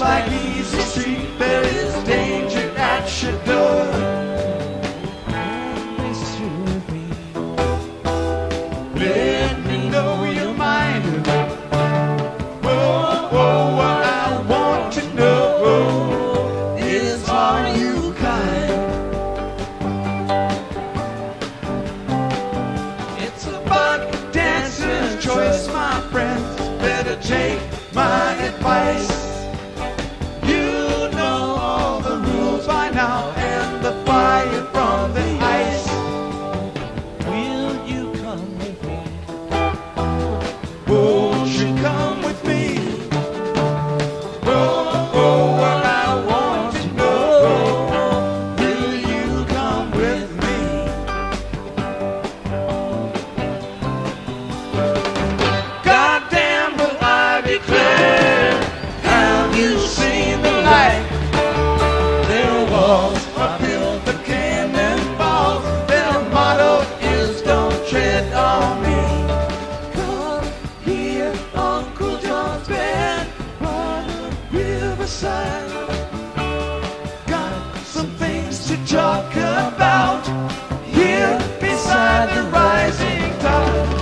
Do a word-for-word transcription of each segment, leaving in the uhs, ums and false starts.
like easy street, there is danger at your door. Let me know your mind. Whoa, whoa, what I want to know is, are you kind? It's about dancer's choice, my friends. Better take my advice. You know all the rules by now, and the fire from the ice. Will you come with me? Won't you come with me? Oh, oh, what I want to know, will you come with me? Goddamn, will I declare, have you seen the light? Their walls are built of cannonballs. Their motto is don't tread on me. Come here, Uncle John's band by the riverside. Got some things to talk about here beside the rising tide.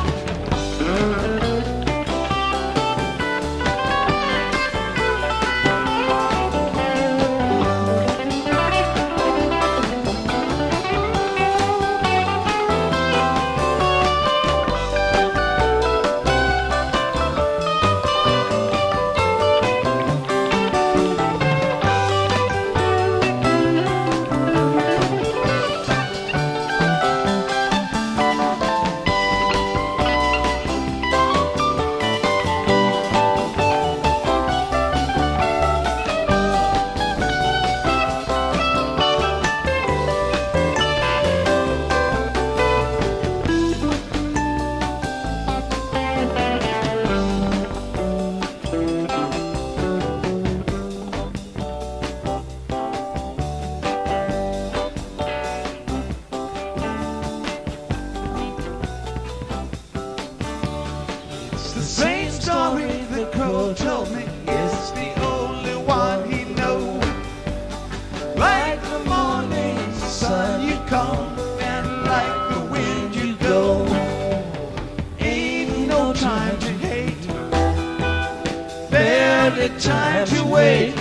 The same story the crow told me, it's the only one he knows. Like the morning sun you come, and like the wind you go. Ain't no time to hate, barely time to wait.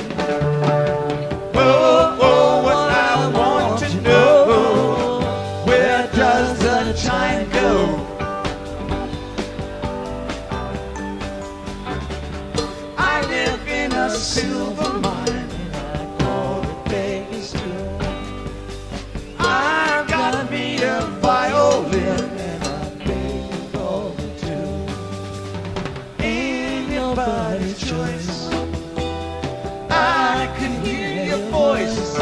Oh, oh, what I want to know, where does the time go? I live in a silver mine, and I call it Vegas too. I've got me a violin, and I play it all too. Ain't nobody's choice, I can hear your voice.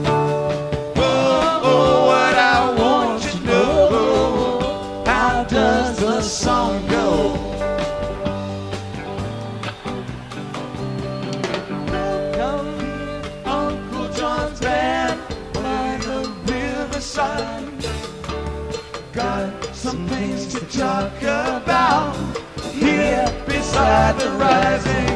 Oh, oh, what I want to know, how does the song go? Got some things to talk about here beside the rising